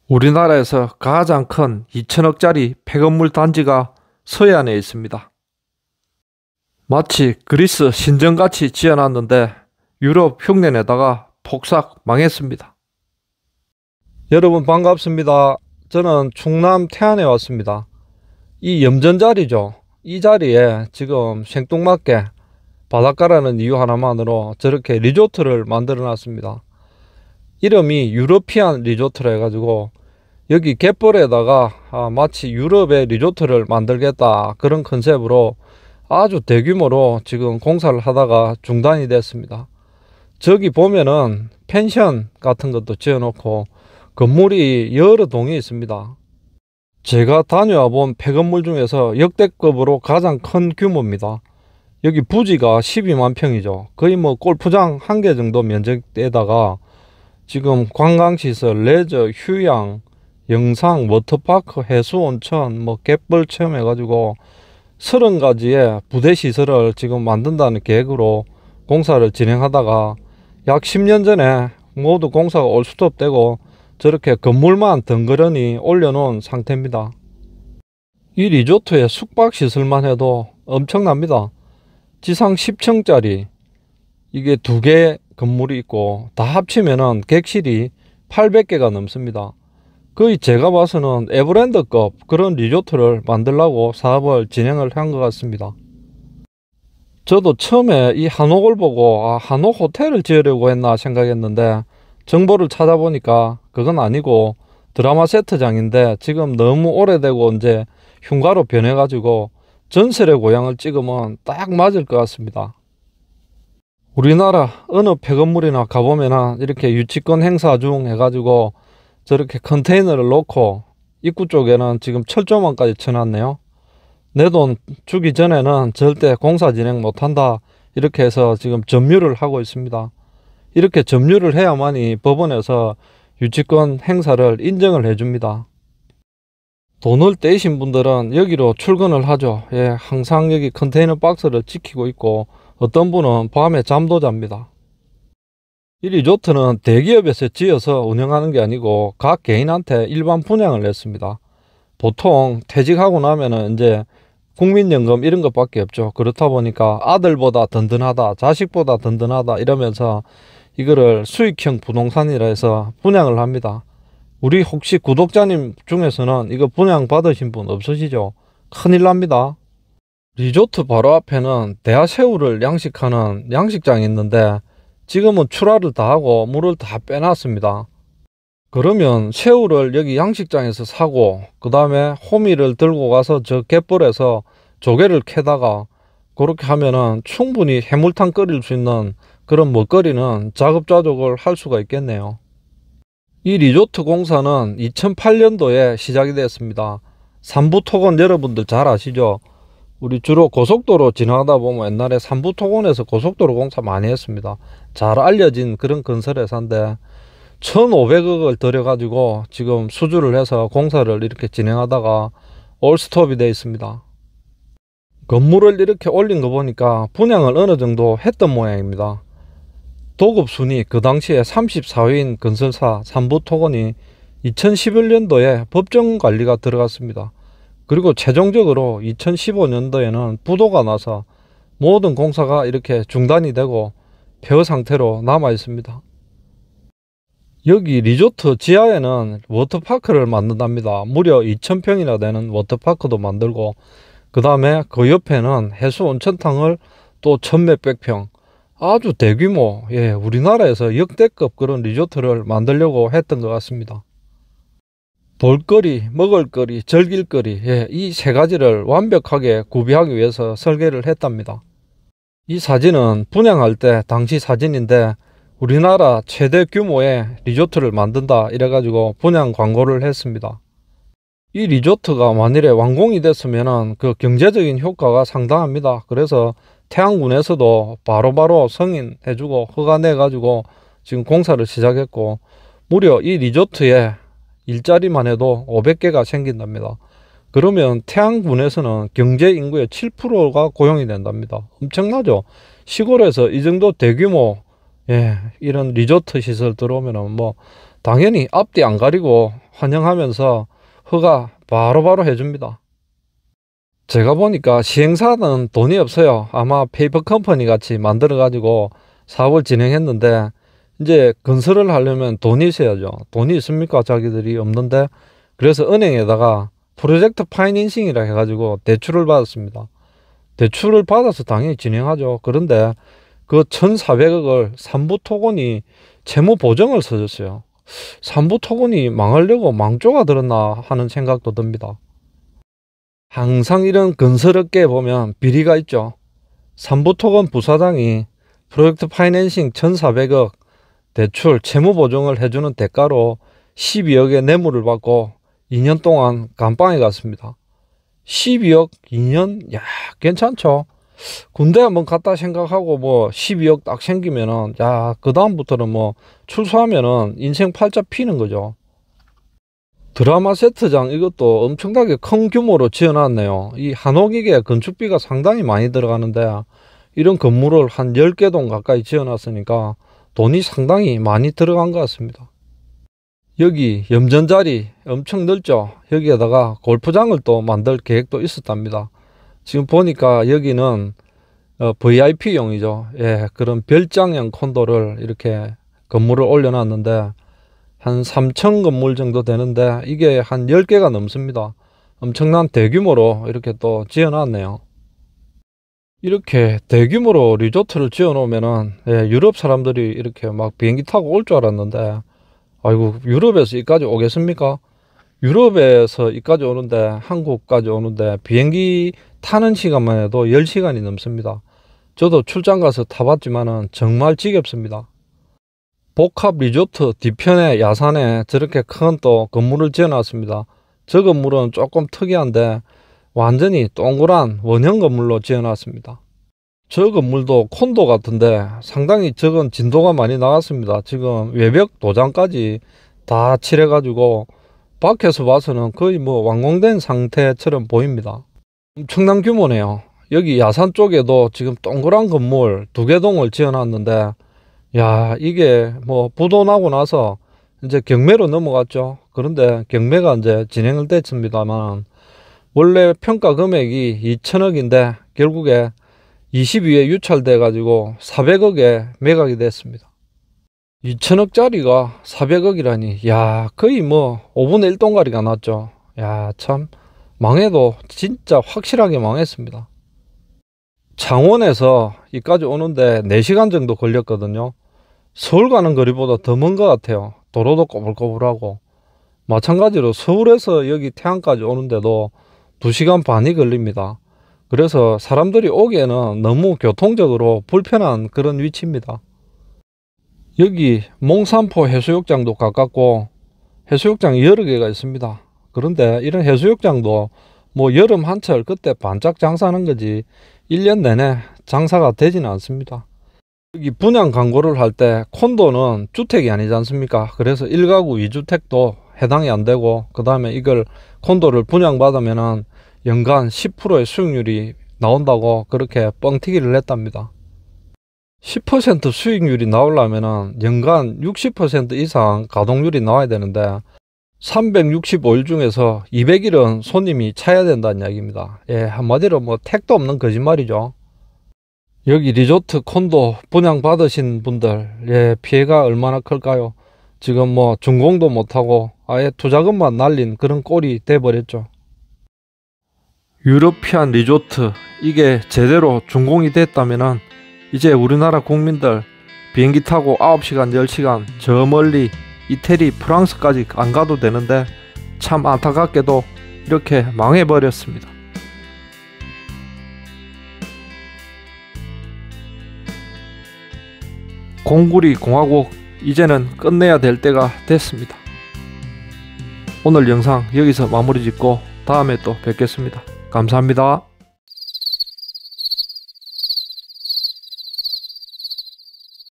우리나라에서 가장 큰 2천억짜리 폐건물 단지가 서해안에 있습니다. 마치 그리스 신전같이 지어놨는데 유럽 흉내내다가 폭삭 망했습니다. 여러분 반갑습니다. 저는 충남 태안에 왔습니다. 이 염전자리죠. 이 자리에 지금 생뚱맞게 바닷가라는 이유 하나만으로 저렇게 리조트를 만들어 놨습니다. 이름이 유러피안 리조트라 해가지고 여기 갯벌에다가 마치 유럽의 리조트를 만들겠다 그런 컨셉으로 아주 대규모로 지금 공사를 하다가 중단이 됐습니다. 저기 보면은 펜션 같은 것도 지어놓고 건물이 여러 동이 있습니다. 제가 다녀와 본 폐건물 중에서 역대급으로 가장 큰 규모입니다. 여기 부지가 12만 평이죠. 거의 뭐 골프장 1개 정도 면적에다가 지금 관광시설, 레저, 휴양, 영상, 워터파크, 해수온천, 뭐 갯벌 체험해가지고 30가지의 부대시설을 지금 만든다는 계획으로 공사를 진행하다가 약 10년 전에 모두 공사가 올 스톱되고 저렇게 건물만 덩그러니 올려놓은 상태입니다. 이 리조트의 숙박시설만 해도 엄청납니다. 지상 10층짜리 이게 2개 건물이 있고 다 합치면은 객실이 800개가 넘습니다. 거의 제가 봐서는 에버랜드급 그런 리조트를 만들려고 사업을 진행을 한 것 같습니다. 저도 처음에 이 한옥을 보고 한옥 호텔을 지으려고 했나 생각했는데 정보를 찾아보니까 그건 아니고 드라마 세트장인데 지금 너무 오래되고 이제 흉가로 변해가지고 전설의 고향을 찍으면 딱 맞을 것 같습니다. 우리나라 어느 폐건물이나 가보면은 이렇게 유치권 행사 중 해가지고 저렇게 컨테이너를 놓고 입구 쪽에는 지금 철조망까지 쳐놨네요. 내 돈 주기 전에는 절대 공사 진행 못한다 이렇게 해서 지금 점유를 하고 있습니다. 이렇게 점유를 해야만이 법원에서 유치권 행사를 인정을 해줍니다. 돈을 떼신 분들은 여기로 출근을 하죠. 항상 여기 컨테이너 박스를 지키고 있고 어떤 분은 밤에 잠도 잡니다. 이 리조트는 대기업에서 지어서 운영하는 게 아니고 각 개인한테 일반 분양을 했습니다. 보통 퇴직하고 나면은 이제 국민연금 이런 것밖에 없죠. 그렇다 보니까 아들보다 든든하다, 자식보다 든든하다 이러면서 이거를 수익형 부동산이라 해서 분양을 합니다. 우리 혹시 구독자님 중에서는 이거 분양 받으신 분 없으시죠? 큰일 납니다. 리조트 바로 앞에는 대하새우를 양식하는 양식장이 있는데 지금은 출하를 다 하고 물을 다 빼놨습니다. 그러면 새우를 여기 양식장에서 사고 그 다음에 호미를 들고 가서 저 갯벌에서 조개를 캐다가 그렇게 하면은 충분히 해물탕 끓일 수 있는 그런 먹거리는 자급자족을 할 수가 있겠네요. 이 리조트 공사는 2008년도에 시작이 됐습니다. 삼부토건 여러분들 잘 아시죠? 우리 주로 고속도로 지나가다 보면 옛날에 삼부토건에서 고속도로 공사 많이 했습니다. 잘 알려진 그런 건설회사인데 1,500억을 들여가지고 지금 수주를 해서 공사를 이렇게 진행하다가 올스톱이 되어 있습니다. 건물을 이렇게 올린 거 보니까 분양을 어느 정도 했던 모양입니다. 도급순위 그 당시에 34위인 건설사 삼부토건이 2011년도에 법정관리가 들어갔습니다. 그리고 최종적으로 2015년도에는 부도가 나서 모든 공사가 이렇게 중단이 되고 폐허 상태로 남아 있습니다. 여기 리조트 지하에는 워터파크를 만든답니다. 무려 2,000평이나 되는 워터파크도 만들고 그 다음에 그 옆에는 해수 온천탕을 또 1,몇백 평 아주 대규모 우리나라에서 역대급 그런 리조트를 만들려고 했던 것 같습니다. 볼거리, 먹을거리, 즐길거리 이 3가지를 완벽하게 구비하기 위해서 설계를 했답니다. 이 사진은 분양할 때 당시 사진인데 우리나라 최대 규모의 리조트를 만든다 이래가지고 분양 광고를 했습니다. 이 리조트가 만일에 완공이 됐으면 그 경제적인 효과가 상당합니다. 그래서 태안군에서도 바로바로 승인해주고 허가 내가지고 지금 공사를 시작했고 무려 이 리조트에 일자리만 해도 500개가 생긴답니다. 그러면 태안군에서는 경제 인구의 7%가 고용이 된답니다. 엄청나죠? 시골에서 이 정도 대규모 이런 리조트 시설 들어오면은 뭐 당연히 앞뒤 안 가리고 환영하면서 허가 바로바로 해줍니다. 제가 보니까 시행사는 돈이 없어요. 아마 페이퍼 컴퍼니 같이 만들어 가지고 사업을 진행했는데, 이제 건설을 하려면 돈이 있어야죠. 돈이 있습니까? 자기들이 없는데. 그래서 은행에다가 프로젝트 파이낸싱이라 해가지고 대출을 받았습니다. 대출을 받아서 당연히 진행하죠. 그런데 그 1,400억을 삼부토건이 채무 보증을 써줬어요. 삼부토건이 망하려고 망조가 들었나 하는 생각도 듭니다. 항상 이런 건설업계에 보면 비리가 있죠. 삼부토건 부사장이 프로젝트 파이낸싱 1,400억 대출 채무 보증을 해주는 대가로 12억의 뇌물을 받고 2년 동안 감방에 갔습니다. 12억 2년? 야, 괜찮죠. 군대 한번 갔다 생각하고 뭐 12억 딱 생기면은, 야, 그 다음부터는 뭐 출소하면은 인생 팔자 피는 거죠. 드라마 세트장 이것도 엄청나게 큰 규모로 지어놨네요. 이 한옥이게 건축비가 상당히 많이 들어가는데, 이런 건물을 한 10개 동 가까이 지어놨으니까 돈이 상당히 많이 들어간 것 같습니다. 여기 염전자리 엄청 넓죠. 여기에다가 골프장을 또 만들 계획도 있었답니다. 지금 보니까 여기는 VIP용이죠. 예, 그런 별장형 콘도를 이렇게 건물을 올려놨는데 한 3층 건물 정도 되는데 이게 한 10개가 넘습니다. 엄청난 대규모로 이렇게 또 지어놨네요. 이렇게 대규모로 리조트를 지어놓으면은, 예, 유럽 사람들이 이렇게 막 비행기 타고 올 줄 알았는데, 아이고, 유럽에서 이까지 오겠습니까? 유럽에서 이까지 오는데, 한국까지 오는데 비행기 타는 시간만 해도 10시간이 넘습니다. 저도 출장 가서 타봤지만은 정말 지겹습니다. 복합 리조트 뒤편에 야산에 저렇게 큰 또 건물을 지어놨습니다. 저 건물은 조금 특이한데 완전히 동그란 원형 건물로 지어놨습니다. 저 건물도 콘도 같은데 상당히 적은 진도가 많이 나갔습니다. 지금 외벽 도장까지 다 칠해가지고 밖에서 봐서는 거의 뭐 완공된 상태처럼 보입니다. 엄청난 규모네요. 여기 야산 쪽에도 지금 동그란 건물 2개 동을 지어놨는데, 야, 이게 뭐 부도 나고 나서 이제 경매로 넘어갔죠. 그런데 경매가 이제 진행을 됐습니다만 원래 평가 금액이 2천억인데 결국에 22회 유찰돼 가지고 400억에 매각이 됐습니다. 2천억짜리가 400억이라니, 야, 거의 뭐 5분의 1동가리가 났죠. 야, 참 망해도 진짜 확실하게 망했습니다. 창원에서 이까지 오는데 4시간 정도 걸렸거든요. 서울 가는 거리보다 더 먼 것 같아요. 도로도 꼬불꼬불하고. 마찬가지로 서울에서 여기 태안까지 오는데도 2시간 반이 걸립니다. 그래서 사람들이 오기에는 너무 교통적으로 불편한 그런 위치입니다. 여기 몽산포 해수욕장도 가깝고 해수욕장이 여러 개가 있습니다. 그런데 이런 해수욕장도 뭐 여름 한철 그때 반짝 장사하는 거지 1년 내내 장사가 되지는 않습니다. 여기 분양 광고를 할 때 콘도는 주택이 아니지 않습니까? 그래서 1가구 2주택도 해당이 안 되고, 그 다음에 이걸 콘도를 분양받으면은 연간 10%의 수익률이 나온다고 그렇게 뻥튀기를 했답니다. 10% 수익률이 나오려면은 연간 60% 이상 가동률이 나와야 되는데 365일 중에서 200일은 손님이 차야 된다는 이야기입니다. 예, 한마디로 뭐 택도 없는 거짓말이죠. 여기 리조트 콘도 분양 받으신 분들, 예, 피해가 얼마나 클까요? 지금 뭐 준공도 못하고 아예 투자금만 날린 그런 꼴이 돼버렸죠. 유러피안 리조트, 이게 제대로 준공이 됐다면은 이제 우리나라 국민들 비행기 타고 9시간 10시간 저 멀리 이태리 프랑스까지 안 가도 되는데 참 안타깝게도 이렇게 망해버렸습니다. 공구리 공화국 이제는 끝내야 될 때가 됐습니다. 오늘 영상 여기서 마무리 짓고 다음에 또 뵙겠습니다. 감사합니다.